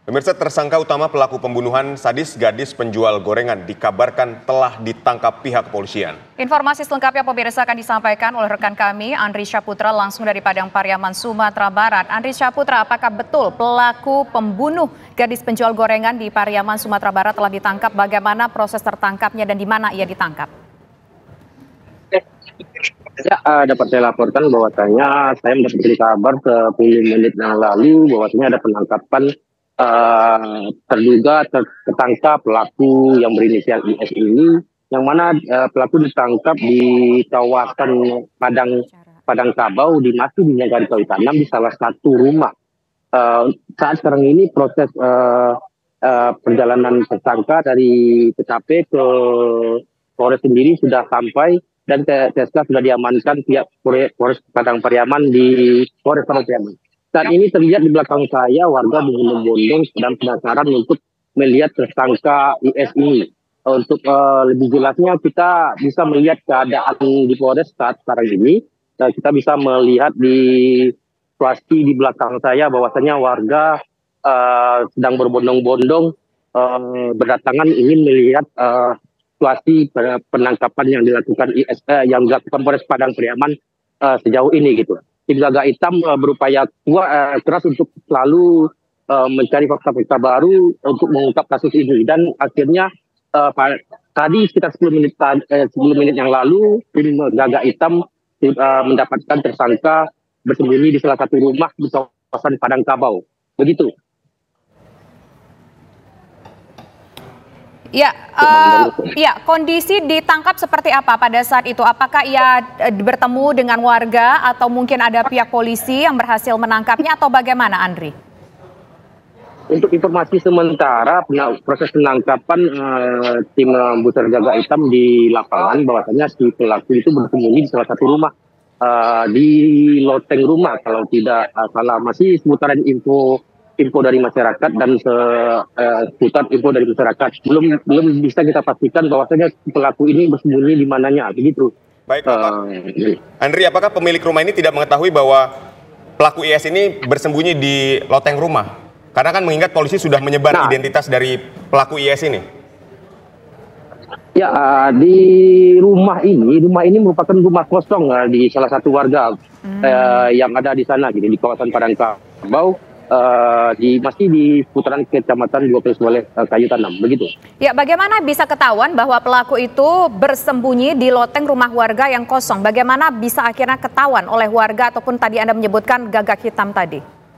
Pemirsa, tersangka utama pelaku pembunuhan sadis gadis penjual gorengan dikabarkan telah ditangkap pihak kepolisian. Informasi selengkapnya pemirsa akan disampaikan oleh rekan kami Andri Syaputra langsung dari Padang Pariaman, Sumatera Barat. Andri Syaputra, apakah betul pelaku pembunuh gadis penjual gorengan di Pariaman, Sumatera Barat telah ditangkap? Bagaimana proses tertangkapnya dan di mana ia ditangkap? Ya, dapat saya laporkan bahwasanya saya mendapat kabar 10 menit yang lalu bahwasanya ada penangkapan terduga tertangkap pelaku yang berinisial IS ini, yang mana pelaku ditangkap di kawasan Padang Kabau masih di Negari Kawi Tanam di salah satu rumah. Saat sekarang ini proses perjalanan tersangka dari TKP ke Polres sendiri sudah sampai dan TSK sudah diamankan pihak Polres Padang Pariaman di Polres Padang Pariaman. Saat ini terlihat di belakang saya warga berbondong-bondong dan penasaran untuk melihat tersangka IS ini. Untuk lebih jelasnya kita bisa melihat keadaan di Polres saat sekarang ini. Kita bisa melihat di situasi di belakang saya bahwasanya warga sedang berbondong-bondong berdatangan ingin melihat situasi penangkapan yang dilakukan IS yang dilakukan Polres Padang Pariaman sejauh ini gitu. Tim Gaga Hitam berupaya keras untuk selalu mencari fakta-fakta baru untuk mengungkap kasus ini, dan akhirnya tadi sekitar 10 menit yang lalu tim Gaga Hitam mendapatkan tersangka bersembunyi di salah satu rumah di kawasan Padang Kabau. Begitu. Ya, kondisi ditangkap seperti apa pada saat itu? Apakah ia bertemu dengan warga atau mungkin ada pihak polisi yang berhasil menangkapnya atau bagaimana, Andri? Untuk informasi sementara, proses penangkapan tim Buser Gaga Hitam di lapangan bahwasanya si pelaku itu bersembunyi di salah satu rumah di loteng rumah, kalau tidak salah. Masih seputaran info dari masyarakat dan seputar info dari masyarakat. Belum bisa kita pastikan bahwasanya pelaku ini bersembunyi di mananya, begitu. Baik, Andri, apakah pemilik rumah ini tidak mengetahui bahwa pelaku IS ini bersembunyi di loteng rumah? Karena kan mengingat polisi sudah menyebar identitas dari pelaku IS ini. Ya, di rumah ini merupakan rumah kosong di salah satu warga yang ada di sana, gitu, di kawasan Padang Kabau. Masih di putaran Kecamatan 12 Kayu Tanam, begitu. Ya, bagaimana bisa ketahuan bahwa pelaku itu bersembunyi di loteng rumah warga yang kosong? Bagaimana bisa akhirnya ketahuan oleh warga ataupun tadi Anda menyebutkan Gagak Hitam tadi?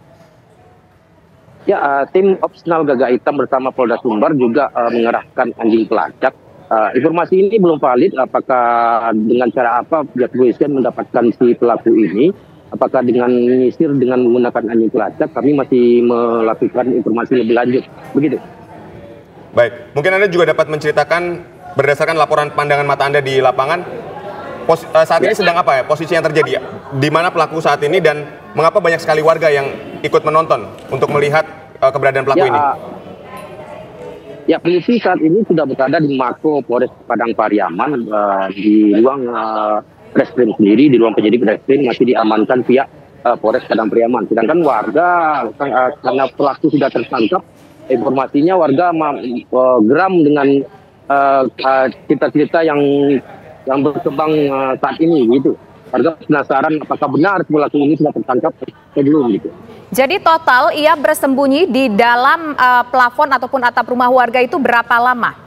Ya, tim opsional Gagak Hitam bersama Polda Sumbar juga mengerahkan anjing pelacak. Informasi ini belum valid apakah dengan cara apa pihak kepolisian mendapatkan si pelaku ini. Apakah dengan menyisir dengan menggunakan anjing pelacak, kami masih melakukan informasi lebih lanjut. Begitu. Baik, mungkin Anda juga dapat menceritakan berdasarkan laporan pandangan mata Anda di lapangan, saat ini sedang apa ya posisi yang terjadi? Di mana pelaku saat ini dan mengapa banyak sekali warga yang ikut menonton untuk melihat keberadaan pelaku ini? Ya, polisi saat ini sudah berada di Mako Polres Padang Pariaman di ruang Reskrim sendiri, di ruang penyidik Reskrim masih diamankan pihak Polres Padang Pariaman. Sedangkan warga karena pelaku sudah tertangkap, informasinya warga geram dengan cerita-cerita yang berkembang saat ini, gitu. Warga penasaran apakah benar pelaku ini sudah tertangkap atau belum, gitu. Jadi total ia bersembunyi di dalam plafon ataupun atap rumah warga itu berapa lama?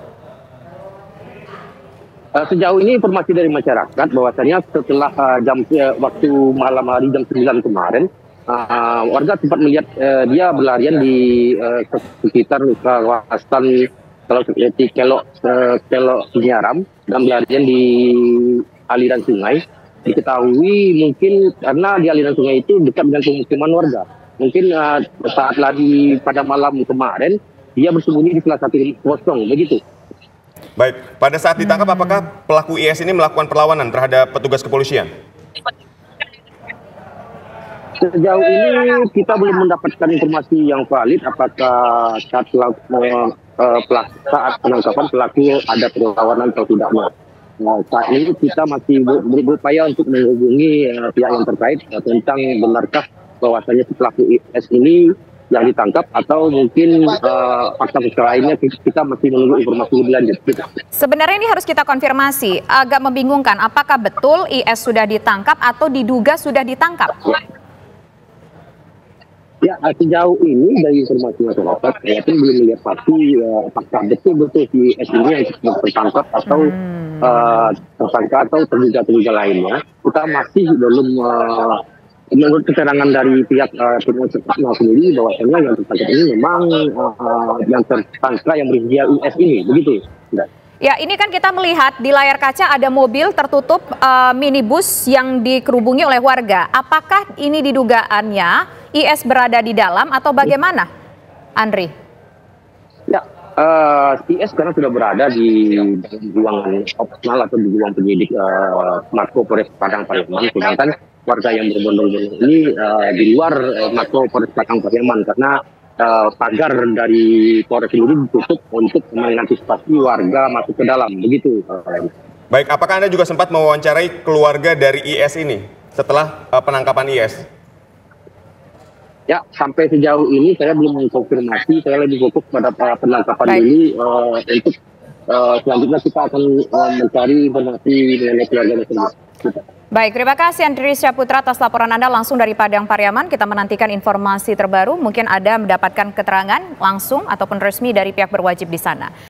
Sejauh ini informasi dari masyarakat bahwasanya setelah waktu malam hari jam 9 kemarin, warga sempat melihat dia berlarian di sekitar kawasan Kelok Sinyaram dan berlarian di aliran sungai. Diketahui mungkin karena di aliran sungai itu dekat dengan pemukiman warga. Mungkin saat lari pada malam kemarin dia bersembunyi di salah satu kosong, begitu. Baik, pada saat ditangkap apakah pelaku IS ini melakukan perlawanan terhadap petugas kepolisian? Sejauh ini kita belum mendapatkan informasi yang valid apakah saat penangkapan pelaku ada perlawanan atau tidaknya. Saat ini kita masih berupaya untuk menghubungi pihak yang terkait tentang benarkah bahwasanya pelaku IS ini yang ditangkap atau mungkin fakta-fakta lainnya kita masih menunggu informasi lebih lanjut. Sebenarnya ini harus kita konfirmasi, agak membingungkan apakah betul IS sudah ditangkap atau diduga sudah ditangkap? Ya, sejauh ini dari informasi masyarakat, saya pun belum melihat pasti apakah betul-betul si IS ini yang tertangkap atau tersangka atau terduga lainnya. Kita masih belum menurut keterangan dari pihak penyidik sendiri bahwasanya yang tertangkap ini memang yang tersangka yang berinisial IS ini, begitu. Ya, ini kan kita melihat di layar kaca ada mobil tertutup minibus yang dikerubungi oleh warga. Apakah ini didugaannya IS berada di dalam atau bagaimana, Andri? Ya, IS sekarang sudah berada di ruangan opsional atau di ruang penyidik Mako Polres Padang Pariaman. Sedangkan warga yang berbondong-bondong ini di luar Mako Polres Padang Pariaman karena pagar dari Polres ini ditutup untuk mengantisipasi warga masuk ke dalam, begitu. Baik, apakah Anda juga sempat mewawancarai keluarga dari IS ini setelah penangkapan IS? Ya, sampai sejauh ini saya belum mengkonfirmasi, saya lebih fokus pada penangkapan ini untuk selanjutnya kita akan mencari informasi mengenai keluarga tersebut. Baik, terima kasih Andri Syaputra atas laporan Anda langsung dari Padang Pariaman. Kita menantikan informasi terbaru, mungkin Anda mendapatkan keterangan langsung ataupun resmi dari pihak berwajib di sana.